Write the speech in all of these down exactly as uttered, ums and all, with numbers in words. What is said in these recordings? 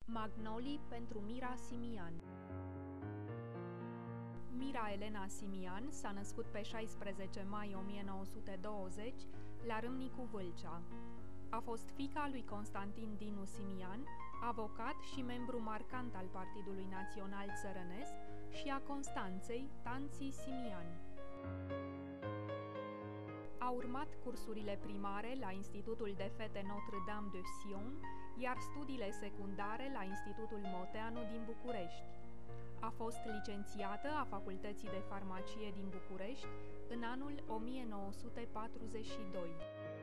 Magnolii pentru Mira Simian. Mira Elena Simian s-a născut pe șaisprezece mai o mie nouă sute douăzeci la Râmnicu Vâlcea. A fost fiica lui Constantin Dinu Simian, avocat și membru marcant al Partidului Național Țărănesc, și a Constanței Tanții Simian. A urmat cursurile primare la Institutul de Fete Notre-Dame de Sion, iar studiile secundare la Institutul Moteanu din București. A fost licențiată a Facultății de Farmacie din București în anul o mie nouă sute patruzeci și doi.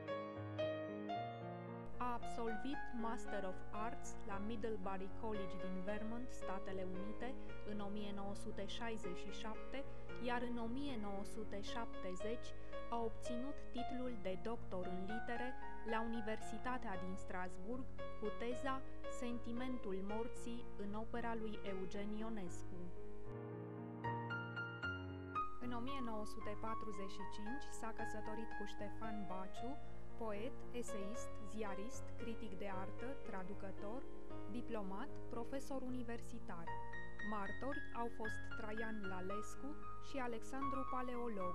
A absolvit Master of Arts la Middlebury College din Vermont, Statele Unite, în o mie nouă sute șaizeci și șapte, iar în o mie nouă sute șaptezeci a obținut titlul de doctor în litere la Universitatea din Strasburg cu teza Sentimentul morții în opera lui Eugen Ionescu. În o mie nouă sute patruzeci și cinci s-a căsătorit cu Ștefan Baciu, poet, eseist, ziarist, critic de artă, traducător, diplomat, profesor universitar. Martori au fost Traian Lalescu și Alexandru Paleolog.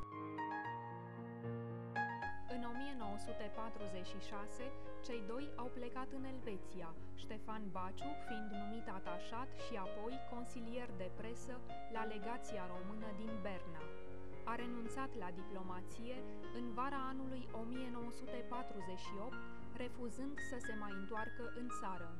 În o mie nouă sute patruzeci și șase, cei doi au plecat în Elveția, Ștefan Baciu fiind numit atașat și apoi consilier de presă la legația română din Berna. A renunțat la diplomație în vara anului o mie nouă sute patruzeci și opt, refuzând să se mai întoarcă în țară.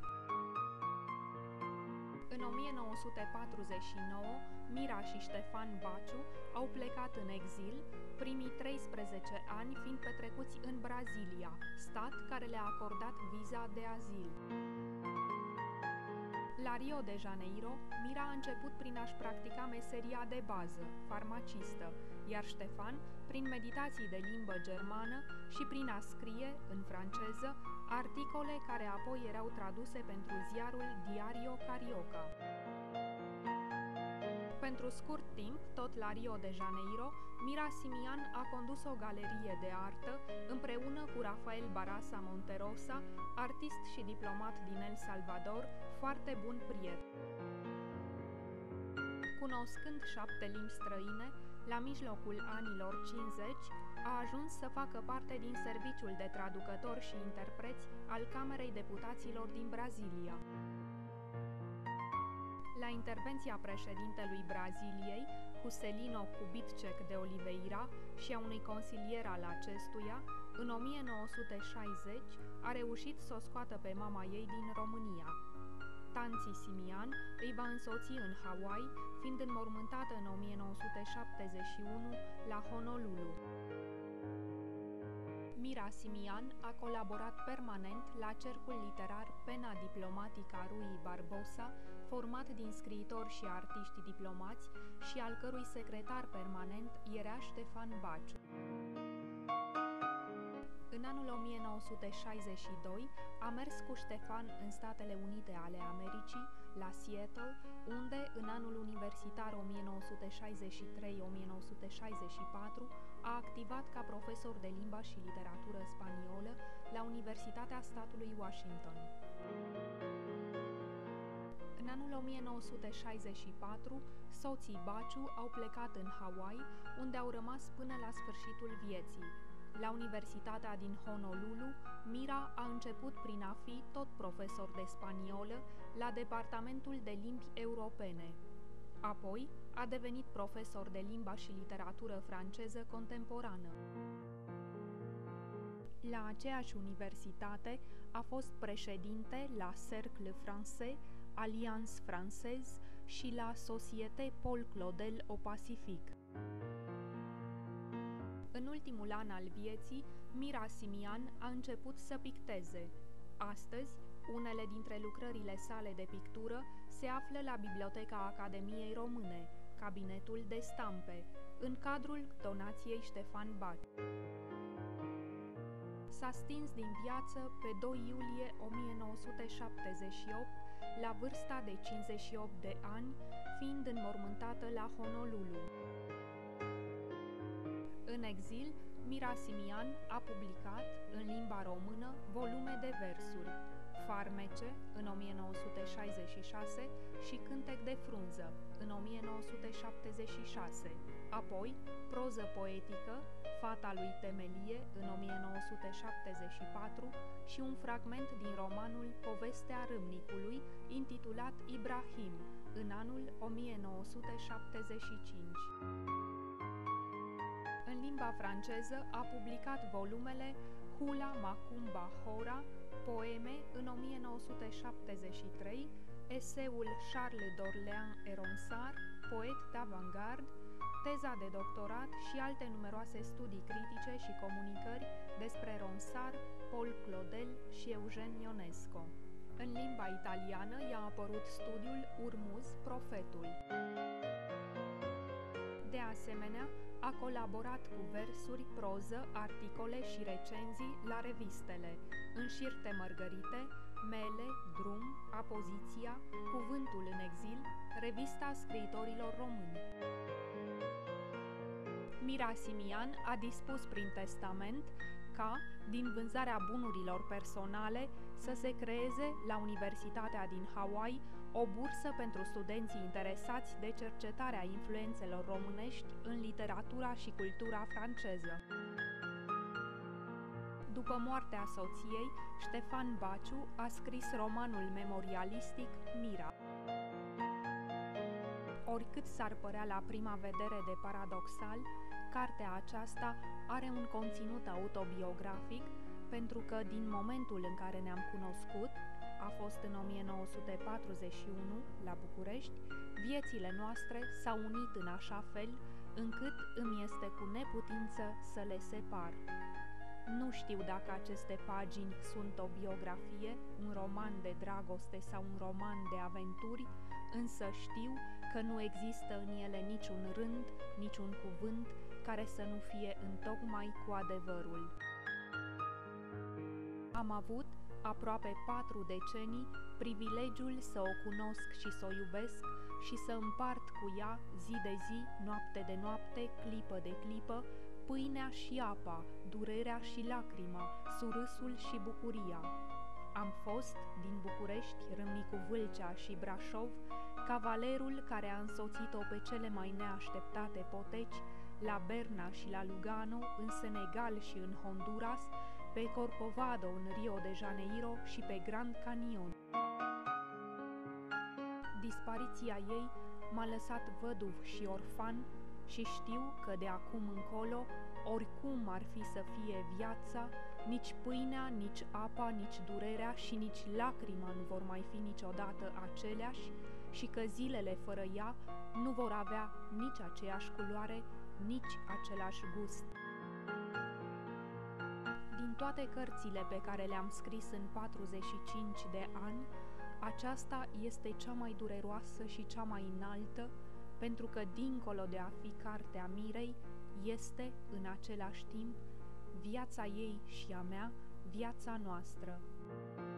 În o mie nouă sute patruzeci și nouă, Mira și Ștefan Baciu au plecat în exil, primii treisprezece ani fiind petrecuți în Brazilia, stat care le-a acordat viza de azil. La Rio de Janeiro, Mira a început prin a-și practica meseria de bază, farmacistă, iar Ștefan prin meditații de limbă germană și prin a scrie, în franceză, articole care apoi erau traduse pentru ziarul Diario Carioca. Pentru scurt timp, tot la Rio de Janeiro, Mira Simian a condus o galerie de artă împreună cu Rafael Barasa Monterosa, artist și diplomat din El Salvador, foarte bun prieten. Cunoscând șapte limbi străine, la mijlocul anilor cincizeci a ajuns să facă parte din serviciul de traducători și interpreți al Camerei Deputaților din Brazilia. La intervenția președintelui Braziliei, Juscelino Kubitschek de Oliveira, și a unui consilier al acestuia, în o mie nouă sute șaizeci a reușit să o scoată pe mama ei din România. Tanții Simian îi va însoți în Hawaii, fiind înmormântată în o mie nouă sute șaptezeci și unu la Honolulu. Mira Simian a colaborat permanent la cercul literar Pena Diplomatica Rui Barbosa, format din scriitori și artiști diplomați și al cărui secretar permanent era Ștefan Baciu. În anul o mie nouă sute șaizeci și doi a mers cu Ștefan în Statele Unite ale Americii, la Seattle, unde, în anul universitar o mie nouă sute șaizeci și trei - o mie nouă sute șaizeci și patru, a activat ca profesor de limba și literatură spaniolă la Universitatea statului Washington. În anul o mie nouă sute șaizeci și patru, soții Baciu au plecat în Hawaii, unde au rămas până la sfârșitul vieții. La Universitatea din Honolulu, Mira a început prin a fi tot profesor de spaniolă la Departamentul de Limbi Europene. Apoi a devenit profesor de limba și literatură franceză contemporană. La aceeași universitate a fost președinte la Cercle Français, Alliance Française și la Société Paul Claudel au Pacific. În ultimul an al vieții, Mira Simian a început să picteze. Astăzi, unele dintre lucrările sale de pictură se află la Biblioteca Academiei Române, Cabinetul de Stampe, în cadrul donației Ștefan Baciu. S-a stins din viață pe doi iulie o mie nouă sute șaptezeci și opt, la vârsta de cincizeci și opt de ani, fiind înmormântată la Honolulu. În exil, Mira Simian a publicat, în limba română, volume de versuri, Farmece, în o mie nouă sute șaizeci și șase, și Cântec de frunză, în o mie nouă sute șaptezeci și șase. Apoi, proză poetică, Fata lui Temelie, în o mie nouă sute șaptezeci și patru, și un fragment din romanul Povestea râmnicului, intitulat Ibrahim, în anul o mie nouă sute șaptezeci și cinci. În limba franceză a publicat volumele Hula Macumba Hora, poeme, în o mie nouă sute șaptezeci și trei, eseul Charles d'Orléans et Ronsard, poet d'avantgarde, teza de doctorat și alte numeroase studii critice și comunicări despre Ronsard, Paul Claudel și Eugen Ionesco. În limba italiană i-a apărut studiul Urmuz, Profetul. De asemenea, a colaborat cu versuri, proză, articole și recenzii la revistele Înșirte Mărgărite, Mele, Drum, Apoziția, Cuvântul în exil, Revista Scriitorilor Români. Mira Simian a dispus prin testament ca, din vânzarea bunurilor personale, să se creeze la Universitatea din Hawaii o bursă pentru studenții interesați de cercetarea influențelor românești în literatura și cultura franceză. După moartea soției, Ștefan Baciu a scris romanul memorialistic Mira. Oricât s-ar părea la prima vedere de paradoxal, cartea aceasta are un conținut autobiografic, pentru că din momentul în care ne-am cunoscut, a fost în o mie nouă sute patruzeci și unu, la București, viețile noastre s-au unit în așa fel încât îmi este cu neputință să le separ. Nu știu dacă aceste pagini sunt o biografie, un roman de dragoste sau un roman de aventuri, însă știu că nu există în ele niciun rând, niciun cuvânt care să nu fie întocmai cu adevărul. Am avut, aproape patru decenii, privilegiul să o cunosc și să o iubesc și să împart cu ea zi de zi, noapte de noapte, clipă de clipă, pâinea și apa, durerea și lacrima, surâsul și bucuria. Am fost, din București, Râmnicu Vâlcea și Brașov, cavalerul care a însoțit-o pe cele mai neașteptate poteci, la Berna și la Lugano, în Senegal și în Honduras, pe Corcovado în Rio de Janeiro și pe Grand Canyon. Dispariția ei m-a lăsat văduv și orfan și știu că de acum încolo, oricum ar fi să fie viața, nici pâinea, nici apa, nici durerea și nici lacrima nu vor mai fi niciodată aceleași și că zilele fără ea nu vor avea nici aceeași culoare, nici același gust. Din toate cărțile pe care le-am scris în patruzeci și cinci de ani, aceasta este cea mai dureroasă și cea mai înaltă, pentru că, dincolo de a fi cartea Mirei, este, în același timp, viața ei și a mea, viața noastră.